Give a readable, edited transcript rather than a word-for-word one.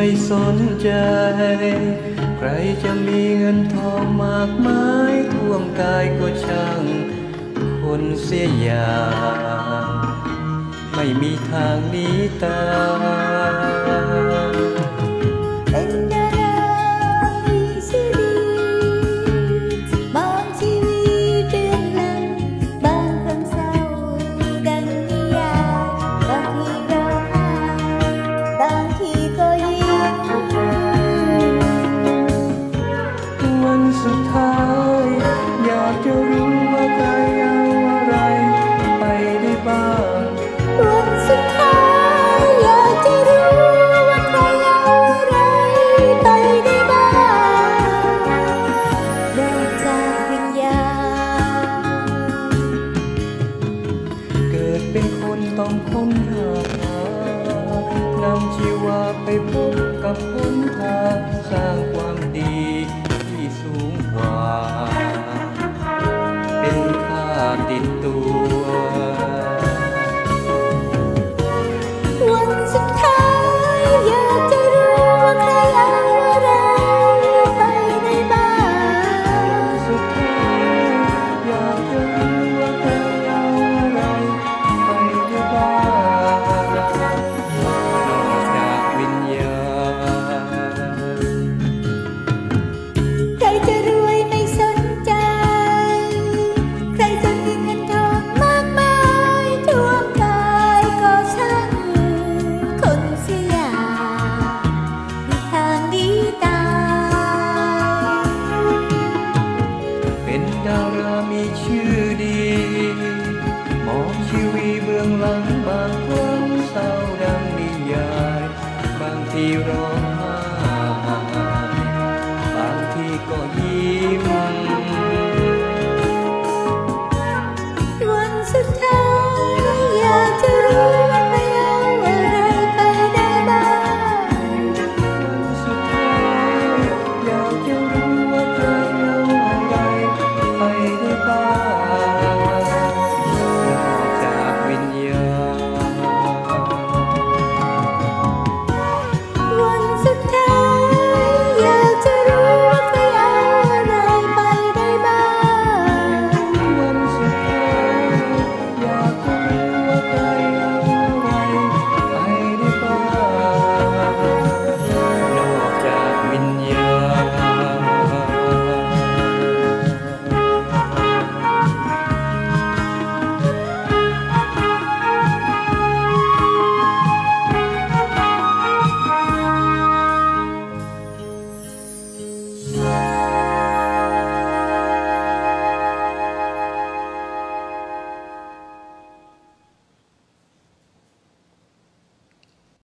สนใจใครจะมีเงินทองมากมายท่วมกายก็ช่างคนเสียอย่างไม่มีทางหนีตายเป็นอะไรสิดีบางชีวิตเรื่องหลังบางความเศร้าดังนิยายบางทีร้องไห้บางทีก็ยิ้มวันสุดท้ายอยากจะรู้ว่าใครเอาอะไรไปได้บ้างวันสุดท้ายอยากจะรู้ว่าใครเอาอะไรไปได้บ้างนอกจากวิญญาณเกิดเป็นคนต้องค้นหานำชีวาไปพบกับหนทางสร้างความดีที่สูงกว่าเป็นค่าติดตัววันสุดท้ายอยากจะรู้ว่าใครเอาอะไรไปได้บ้างสุดท้ายอยากจะรู้ว่าใครเอาอะไรไปได้บ้างนอกจากวิญญาณใครจะรวยไม่สนใจใครจะมีเงินทองมากมายท่วมกายก็ช่างคนเสียอย่างมีทางดีตายเป็นดารามีชื่อ